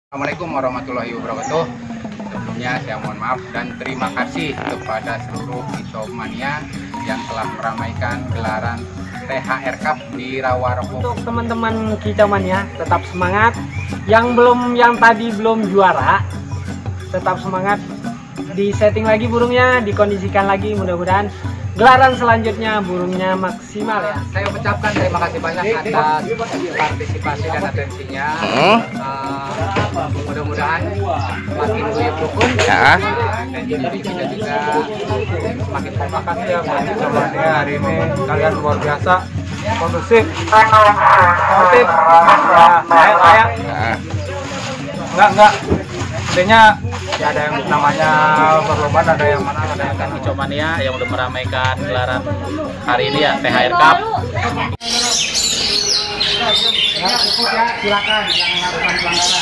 Assalamualaikum warahmatullahi wabarakatuh. Sebelumnya saya mohon maaf dan terima kasih kepada seluruh Kicomania yang telah meramaikan gelaran THR Cup di Rawarogo. Untuk teman-teman Kicomania tetap semangat. Yang tadi belum juara, tetap semangat. Di setting lagi burungnya, dikondisikan lagi, mudah-mudahan gelaran selanjutnya burungnya maksimal ya. Saya ucapkan terima kasih banyak atas partisipasi dan atensinya. Mudah-mudahan makin guyup rukun ya. Dan jadi kita juga semakin terima kasih ya buat Kicomania hari ini. Kalian luar biasa, kondusif, sportif, ya kayak enggak. Intinya ya ada yang namanya perlombaan, ada yang mana, ada yang kan Kicomania yang udah meramaikan gelaran hari ini ya THR Cup. Ya, cukup ya, silakan yang melakukan pelanggaran.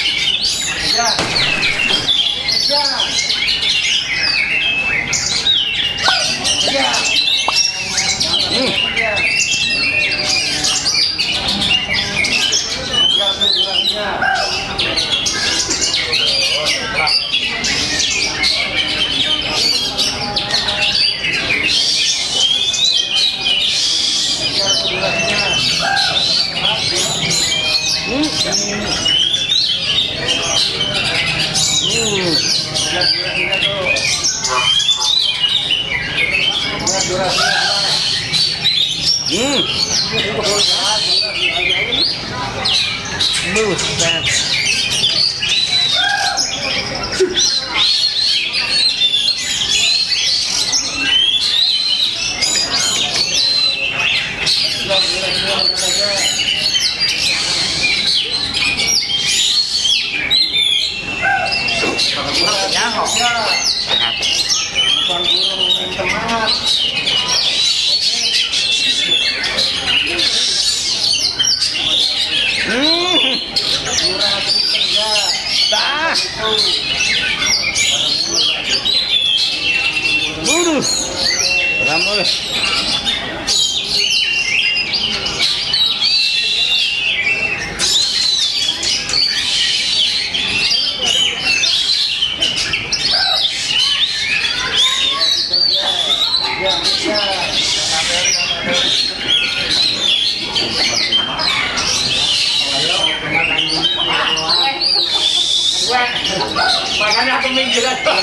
Makanya aku minggir aja.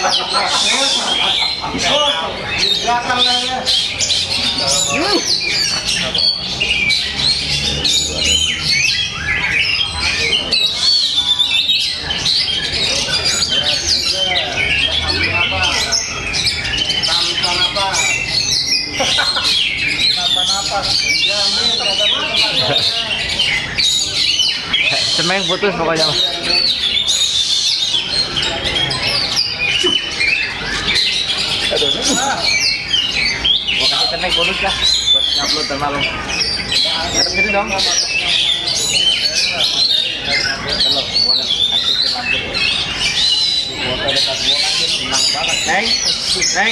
Semeng putus pokoknya. Mau kasih semeng bonus lah buat ngupload dan malam. Ya gitu dong. Neng.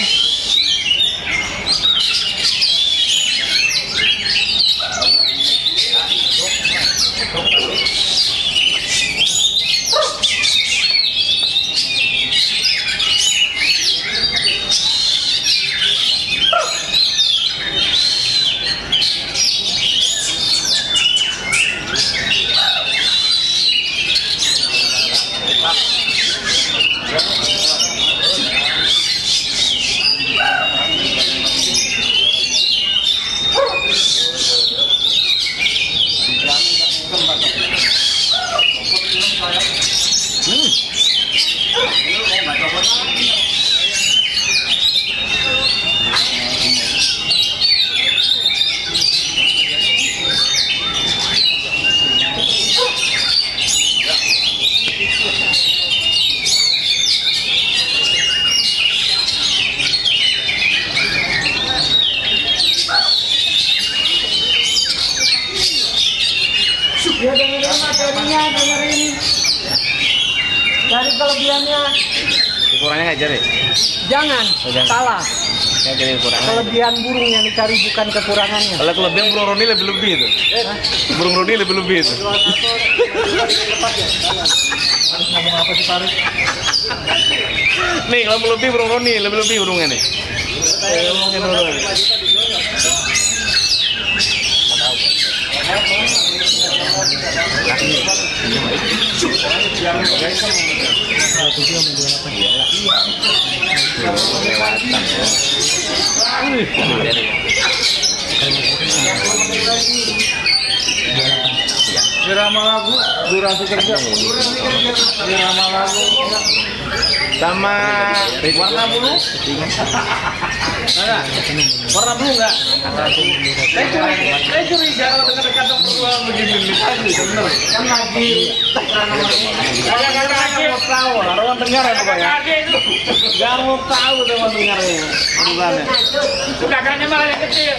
Ya dengerin materinya, dengerin dari kelebihannya. Ukurannya nggak jadi? Jangan, salah. Nggak jadi ukurannya. Kelebihan burung yang dicari bukan kekurangannya. Kalau kelebihan burung Roni lebih itu. Burung Roni lebih itu. Apa sih Farid? Nih, lebih burung Roni, lebih burungnya nih. Ngomongin dulu. Irama lagu, durasi kerja. Irama lagu. Sama warna bulu? Ada? Warna bulu nggak? Saya curiga kalau dekat-dekat berdua begini bener. Kan lagi. Nggak mau tahu, orang dengar ya Pak ya? Nggak mau tahu teman dengarnya. Bukannya. Kakaknya malah yang kecil.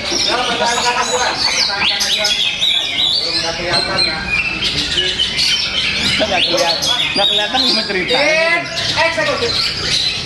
Nggak kelihatan cuma cerita. Eksekutif.